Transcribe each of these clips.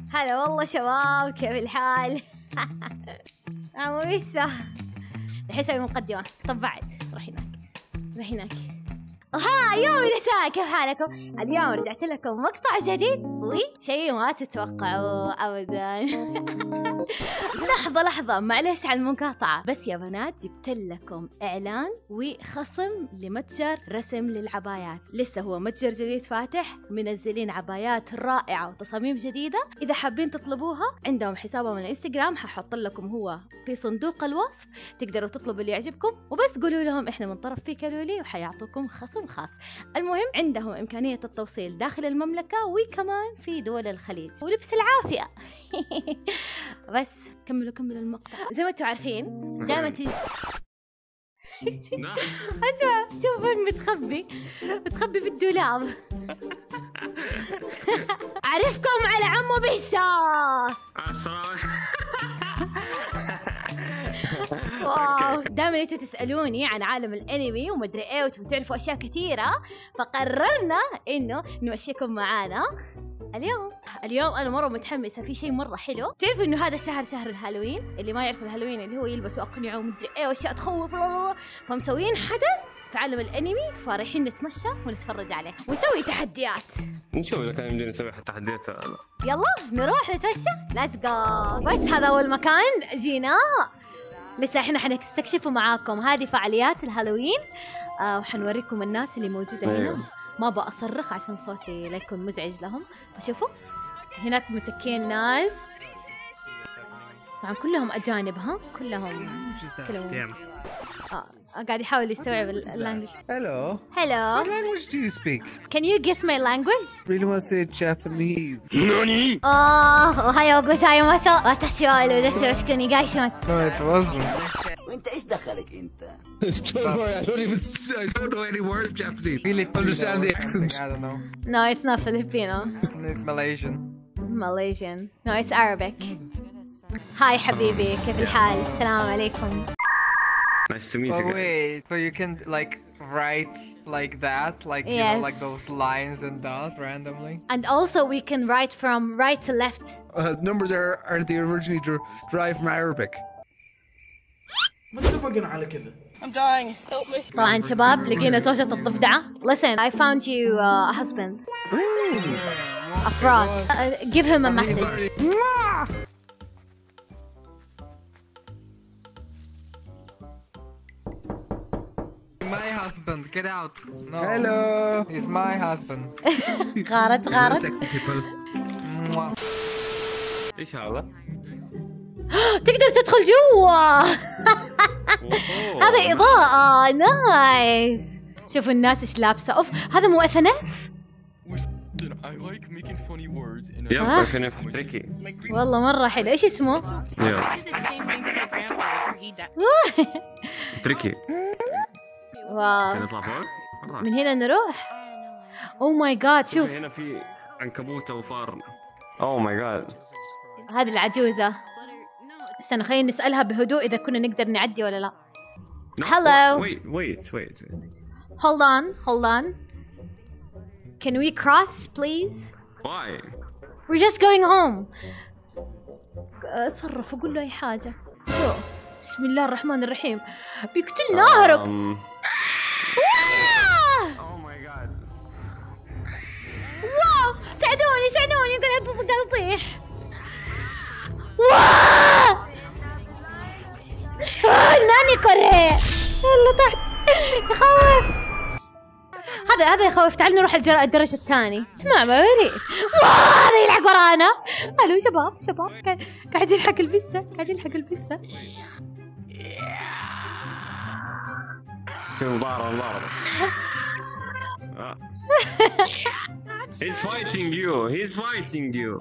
هلا والله شباب، كيف الحال؟ عمو لسه الحين اسوي مقدمة. طب بعد روح هناك. ها يوم النساء، كيف حالكم؟ اليوم رجعت لكم مقطع جديد وشيء ما تتوقعوه ابدا. لحظة معلش على المقاطعة، بس يا بنات جبت لكم اعلان وخصم لمتجر رسم للعبايات. لسه هو متجر جديد فاتح، منزلين عبايات رائعة وتصاميم جديدة. اذا حابين تطلبوها عندهم حسابهم على الانستغرام، ححط لكم هو في صندوق الوصف، تقدروا تطلبوا اللي يعجبكم وبس قولوا لهم احنا من طرف بيكالولي وحيعطوكم خصم خاص. المهم عندهم إمكانية التوصيل داخل المملكة وكمان في دول الخليج، ولبس العافية. بس كملوا المقطع. زي ما انتم عارفين دائما اسمع، شوف وين متخبي في الدولاب. أعرفكم على عمو بيسا. واو، دائما انتوا تسألوني عن عالم الانمي ومدري ايه وتعرفوا اشياء كثيرة، فقررنا انه نمشيكم معانا اليوم. انا مرة متحمسة في شيء مرة حلو. تعرفوا انه هذا شهر الهالوين. اللي ما يعرف الهالوين اللي هو يلبسوا اقنعة ومدري ايه واشياء تخوف، فمسويين حدث في عالم الانمي، فرايحين نتمشى ونتفرج عليه ونسوي تحديات. نشوف اذا كان يمدينا نسوي تحديات. يلا نروح نتمشى، ليتس جو. بس هذا اول مكان جينا، لسه احنا حنستكشفوا معاكم. هذه فعاليات الهالوين وحنوريكم الناس اللي موجودة هنا. ما بأصرخ عشان صوتي لا يكون مزعج لهم. فشوفوا هناك متكين ناس، طبعا كلهم أجانب. كلهم قاعد يحاول يستوعب اللانجوج. Hello. Hello. What language do you speak? Can you guess my language? Really want to say Japanese. NANI? Ohayou gozaimasu. Watashi wa desu. Yoroshiku onegaishimasu. No, it wasn't. وانت ايش دخلك انت؟ Don't worry, I don't know any words Japanese. Understand the accent. I don't know. No, it's not Filipino. It's Malaysian. No, it's Arabic. هاي حبيبي، كيف الحال؟ السلام عليكم. Nice to meet you guys. Wait, so you can like write like that, like you know, like those lines and dots randomly. And also we can write from right to left. Numbers are they originally derived from Arabic? متفقين على كذا. I'm dying. Help me. طبعا شباب لقينا زوجة الضفدعة. Listen, I found you a husband. A frog. Give him a message. My husband, get out. No. Hello. He's my husband. غارت. Sexy people. ايش هذا؟ تقدر تدخل جوا. هذا إضاءة. نايس. شوفوا الناس ايش لابسة. اوف، هذا مو FNF. يب FNF تريكي. والله مرة حلو. ايش اسمه؟ تريكي. واو. نطلع فوق؟ من هنا نروح. اوه ماي جاد، شوف هنا في عنكبوتة وفار. اوه ماي جاد. هذه العجوزة. استنى خلينا نسألها بهدوء إذا كنا نقدر نعدي ولا لا. Hello. Wait. Hold on. Can we cross please? Why? We're just going home. صرف وقول له أي حاجة. بسم الله الرحمن الرحيم. بيقتلنا. أهرب. واو، ساعدوني قاعد أطيح. ناني كوري. يلا تحت، يخوف. هذا يخوف. تعال نروح الدرج الثاني. اسمع بوري. هذا يلحق ورانا. الو شباب قاعد يلحق البسة. شوف مضاربة. He's fighting you.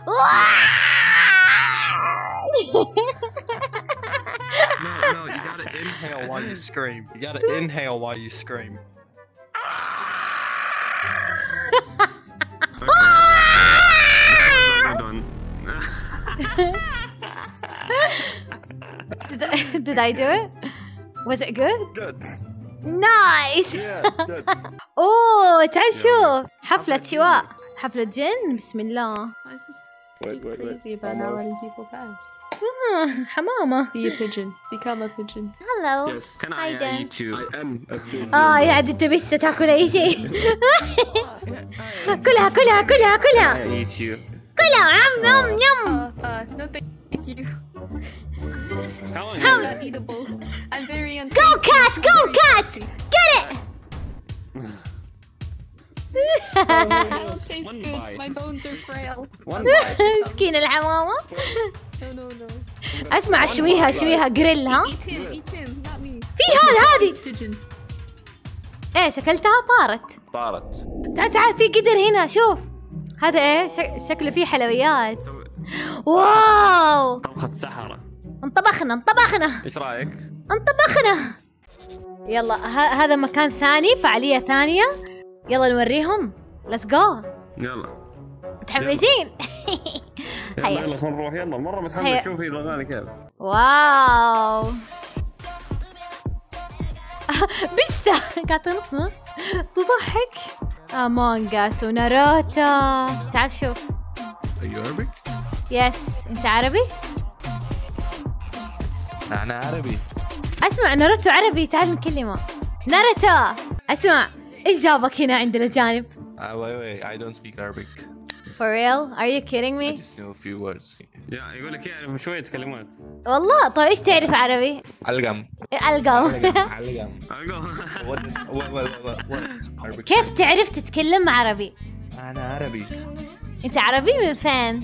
No, you gotta inhale while you scream. Did I do it? Was it good? Good. Nice. Good. اوه تعال شوف حفلة شواء، حفلة جن. بسم الله. crazy about not letting people pass. حمامة. Be a pigeon. Become a pigeon. Hello. Yes. Can I Hayden. eat you? I am a pigeon. يا عاد انت بس تاكل اي شيء. كلها كلها كلها كلها. I eat you. كلها عم يم يم. No thank you. Come on. I'm not eatable. I'm very untasty. Go cat, go cat. Get it. I don't taste One good. bite. My bones are frail. One bite. مسكين الحمامة. No. اسمع شويها جريل ها. Eat him, not me. في هذه. Pigeon. ايه شكلتها طارت. طارت. تعال في قدر هنا شوف. هذا ايه شكله فيه حلويات. واو. طبخة سحرة. انطبخنا. ايش رايك؟ انطبخنا. يلا هذا مكان ثاني، فعالية ثانية. يلا نوريهم. ليتس جو. يلا. متحمسين؟ هيا. يلا خلينا نروح يلا مرة متحمس. هيا. شوفي الاغاني كيف. واو. بسه قاعدة تضحك. امونج اس وناروتو. تعال شوف. Are you Arabic? يس انت عربي؟ أنا عربي. اسمع ناروتو عربي، تعال نكلمه. ناروتو اسمع، ايش جابك هنا عند الاجانب؟ Wait, I don't speak Arabic. For real? Are you kidding I me? just know a few words. يقول لك يعرف شوية كلمات. والله طيب ايش تعرف عربي؟ ألقم. القم. What Arabic? كيف تعرف تتكلم عربي؟ أنا عربي. انت عربي من فين؟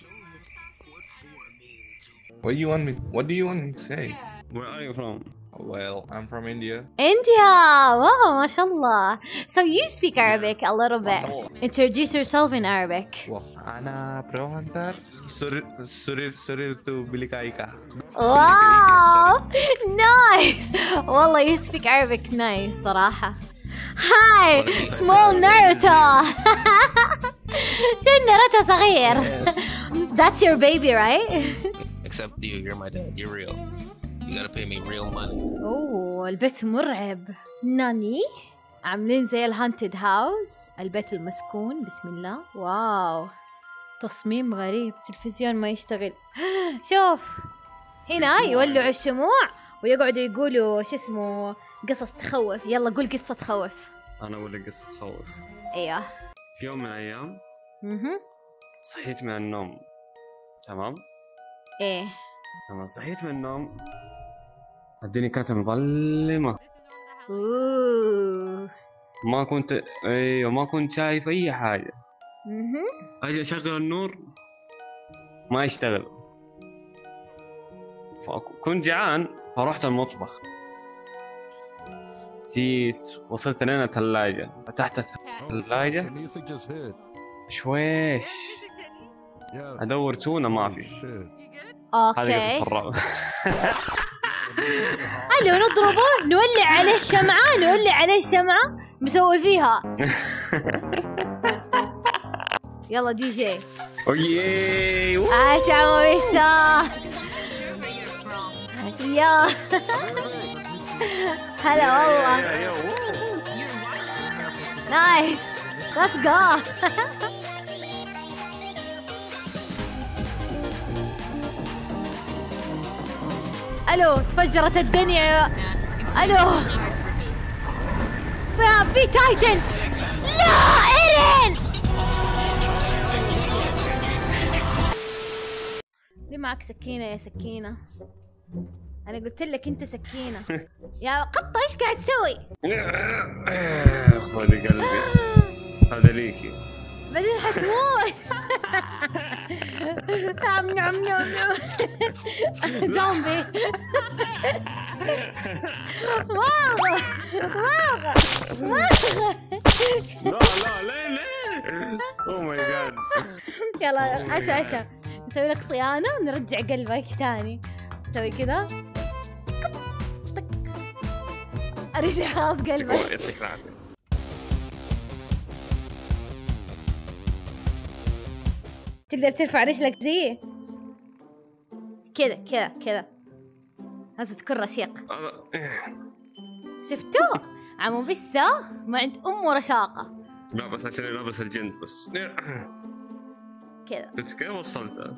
What do you want me to say? Where are you from? Well, I'm from India. India. Wow, ما شاء الله. So you speak Arabic a little bit. Introduce yourself in Arabic. أنا بروهانتر سررت بلقائك. Wow, nice. والله you speak Arabic nice صراحة. Hi, small Naruto. شو ناروتو صغير. That's your baby, right? Except you're my dad. You're real. You gotta pay me real money. اوه البيت مرعب. ناني عاملين زي الهانتد هاوس، البيت المسكون. بسم الله. واو تصميم غريب. تلفزيون ما يشتغل. شوف هنا يولعوا الشموع ويقعدوا يقولوا شو اسمه قصص تخوف. يلا قول قصة تخوف. أنا أقول لك قصة تخوف. ايوه. في يوم من الأيام اها. صحيت من النوم. تمام؟ ايه. لما صحيت من النوم الدنيا كانت مظلمة. اوه. ما كنت شايف أي حاجة. أجي أشغل النور ما يشتغل. فكنت جعان فرحت المطبخ. جيت وصلت لنا ثلاجة، فتحت الثلاجة شويش أدور تونة ما في. اوكي. الو نضربه، نولع عليه الشمعة مسوي فيها. يلا دي جي. اويي عاش عمويسا. يا هلا والله. نايس. ليتس جو. الو تفجرت الدنيا. الو في تايتن. لا ايرين ليه معك سكينة يا سكينة؟ انا قلت لك انت سكينة يا قطة. ايش قاعد تسوي؟ خذي قلبي هذا ليكي. بعدين حتموت. نعم نعم نعم نعم. زومبي. واغة لا ليه اوه ماي جاد. يلا اسا نسوي لك صيانة، نرجع قلبك ثاني. نسوي كذا ارجع خلاص قلبك. تقدر ترفع رجلك زي كذا لازم تكون رشيق. شفتوا عمو بسه ما عند امه رشاقة. لا بس عشان لابس الجند بس. كذا. شفت كيف وصلتها؟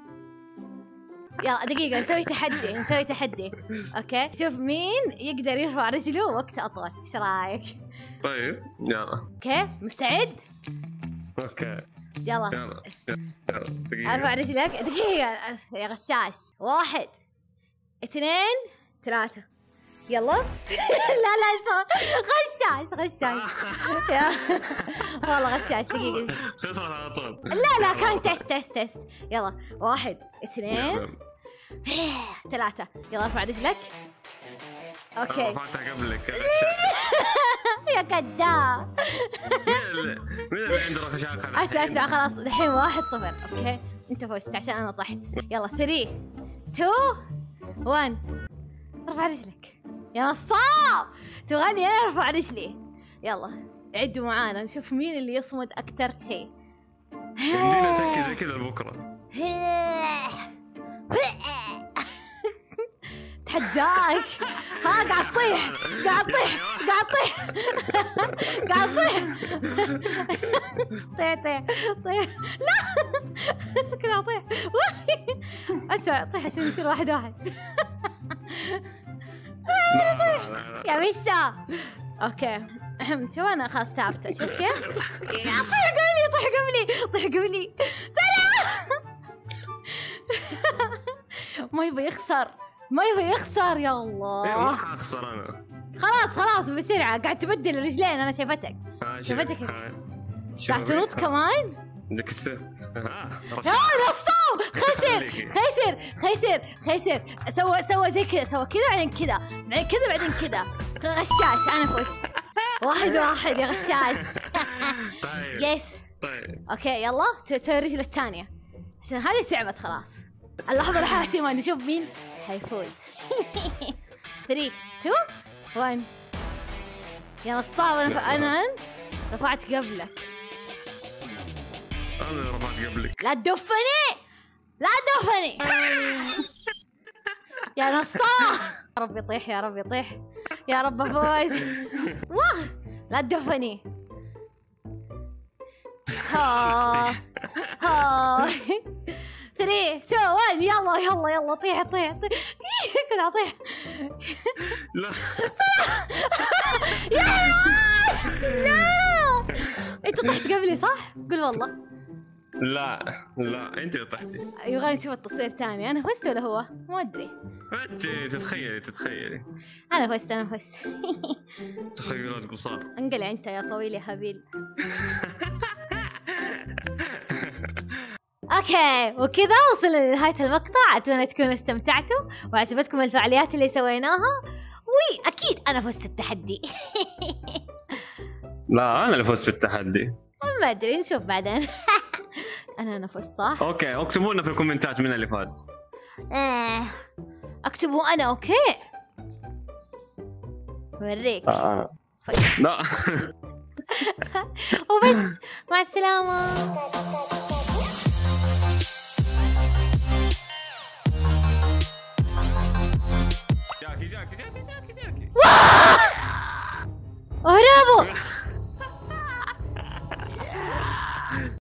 يلا دقيقة نسوي تحدي اوكي، شوف مين يقدر يرفع رجله وقت اطول، ايش رايك؟ طيب يلا. اوكي مستعد؟ اوكي يلا يلا دقيقة. ارفع رجلك، دقيقة يا غشاش. 1 2 3 يلا. لا غشاش يا والله غشاش. دقيقة خسرت على طول. لا كان تست. يلا 1 2 3 يلا ارفع رجلك. اوكي رفعتها قبلك. يا كذاب. مين اللي عنده رخشاق؟ اسمع خلاص الحين 1-0. اوكي انت فزت عشان انا طحت. يلا 3 2 1 ارفع رجلك يا نصاب. تغني انا ارفع رجلي. يلا عدوا معانا نشوف مين اللي يصمد اكثر شيء. يمدينا تكي زي كذا لبكره. تحداك. ها قاعد تطيح طيح. لا كذا اطيح. اسرع طيح عشان يصير 1-1. لا. يا ميسا. اوكي شوف انا خلاص تعبت. شوف كيف؟ طيح قبلي سريع. ما يبي يخسر يا الله. ما حاخسر انا. خلاص بسرعة. قاعد تبدل الرجلين انا شايفتك. شايفتك قاعد تنط كمان. عندك السر. نصاب. خسر. سوى زي كذا. سوى كذا بعدين كذا. غشاش انا فزت. 1-1 يا غشاش. طيب يس. طيب اوكي يلا تسوي الرجل الثانية عشان هذه تعبت خلاص. اللحظة الحاسمة نشوف مين حيفوز. 3 2 1 يا نصاب. انا رفعت قبلك. انا رفعت قبلك. لا تدفني يا نصاب. يا رب يطيح يا رب افوز. واه لا تدفني. ها 3 2 1 يلا طيح. كذا اطيح. لا لا انت طحت قبلي صح؟ قول والله. لا انت اللي طحتي. يبغى نشوف التصوير ثاني. انا فزت ولا هو؟ ما ادري. انت تتخيلي. انا فزت. تخيلات قصار. انقلع انت يا طويل يا هبيل. اوكي وكذا وصلنا لنهاية المقطع. اتمنى تكونوا استمتعتوا وعجبتكم الفعاليات اللي سويناها، واكيد انا فزت التحدي. لا انا اللي فزت في التحدي. ما ادري نشوف بعدين. انا فزت صح. اوكي اكتبوا لنا في الكومنتات مين اللي فاز. اكتبوا انا. اوكي وريك. انا لا. وبس مع السلامة. جاكي اهربوا.